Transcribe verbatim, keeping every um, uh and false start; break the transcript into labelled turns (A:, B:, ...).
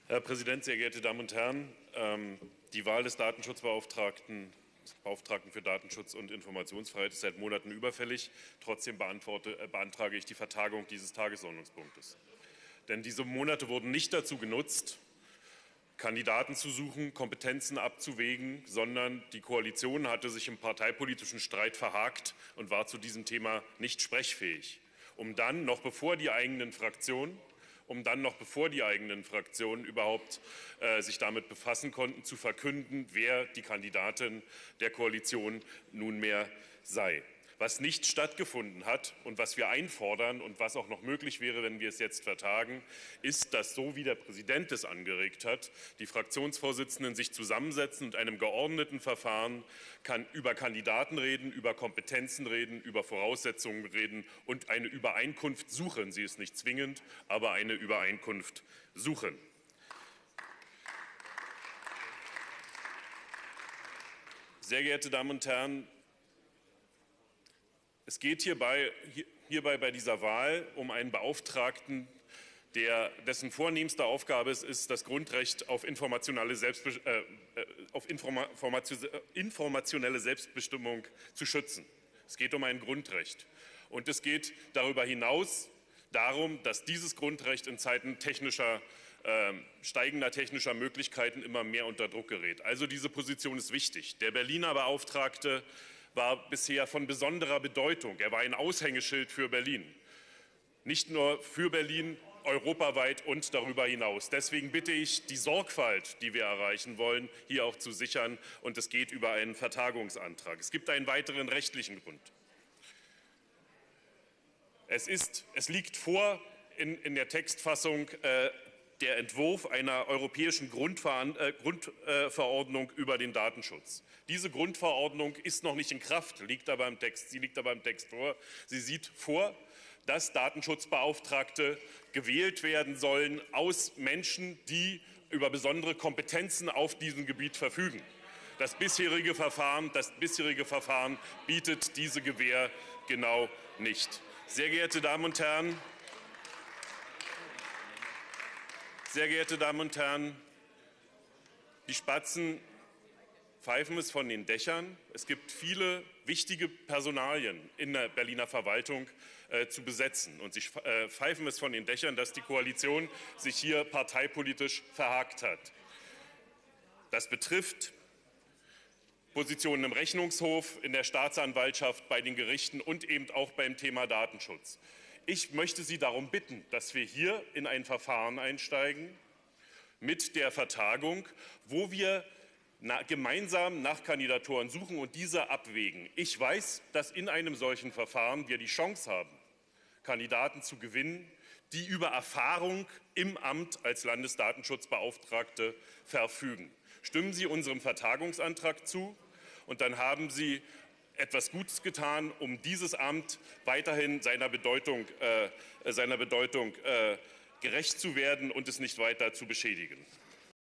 A: Herr Präsident, sehr geehrte Damen und Herren! Die Wahl des Datenschutzbeauftragten, Beauftragten für Datenschutz und Informationsfreiheit ist seit Monaten überfällig. Trotzdem beantrage ich die Vertagung dieses Tagesordnungspunktes. Denn diese Monate wurden nicht dazu genutzt, Kandidaten zu suchen, Kompetenzen abzuwägen, sondern die Koalition hatte sich im parteipolitischen Streit verhakt und war zu diesem Thema nicht sprechfähig, um dann, noch bevor die eigenen Fraktionen um dann noch bevor die eigenen Fraktionen überhaupt äh, sich damit befassen konnten, zu verkünden, wer die Kandidatin der Koalition nunmehr sei. Was nicht stattgefunden hat und was wir einfordern und was auch noch möglich wäre, wenn wir es jetzt vertagen, ist, dass, so wie der Präsident es angeregt hat, die Fraktionsvorsitzenden sich zusammensetzen und in einem geordneten Verfahren kann über Kandidaten reden, über Kompetenzen reden, über Voraussetzungen reden und eine Übereinkunft suchen. Sie ist nicht zwingend, aber eine Übereinkunft suchen. Sehr geehrte Damen und Herren, es geht hierbei, hierbei bei dieser Wahl um einen Beauftragten, der, dessen vornehmste Aufgabe es ist, das Grundrecht auf informationelle, Selbstbe äh, auf Informa informationelle Selbstbestimmung zu schützen. Es geht um ein Grundrecht. Und es geht darüber hinaus darum, dass dieses Grundrecht in Zeiten technischer, äh, steigender technischer Möglichkeiten immer mehr unter Druck gerät. Also diese Position ist wichtig. Der Berliner Beauftragte war bisher von besonderer Bedeutung. Er war ein Aushängeschild für Berlin. Nicht nur für Berlin, europaweit und darüber hinaus. Deswegen bitte ich, die Sorgfalt, die wir erreichen wollen, hier auch zu sichern. Und es geht über einen Vertagungsantrag. Es gibt einen weiteren rechtlichen Grund. Es, ist, es liegt vor in, in der Textfassung äh, der Entwurf einer europäischen Grundverordnung über den Datenschutz. Diese Grundverordnung ist noch nicht in Kraft, liegt aber im Text. Sie liegt aber im Text vor. Sie sieht vor, dass Datenschutzbeauftragte gewählt werden sollen aus Menschen, die über besondere Kompetenzen auf diesem Gebiet verfügen. Das bisherige Verfahren, das bisherige Verfahren bietet diese Gewähr genau nicht. Sehr geehrte Damen und Herren, Sehr geehrte Damen und Herren, die Spatzen pfeifen es von den Dächern. Es gibt viele wichtige Personalien in der Berliner Verwaltung äh, zu besetzen. Und sie äh, pfeifen es von den Dächern, dass die Koalition sich hier parteipolitisch verhakt hat. Das betrifft Positionen im Rechnungshof, in der Staatsanwaltschaft, bei den Gerichten und eben auch beim Thema Datenschutz. Ich möchte Sie darum bitten, dass wir hier in ein Verfahren einsteigen mit der Vertagung, wo wir na, gemeinsam nach Kandidaturen suchen und diese abwägen. Ich weiß, dass in einem solchen Verfahren wir die Chance haben, Kandidaten zu gewinnen, die über Erfahrung im Amt als Landesdatenschutzbeauftragte verfügen. Stimmen Sie unserem Vertagungsantrag zu, und dann haben Sie etwas Gutes getan, um dieses Amt weiterhin seiner Bedeutung, äh, seiner Bedeutung äh, gerecht zu werden und es nicht weiter zu beschädigen.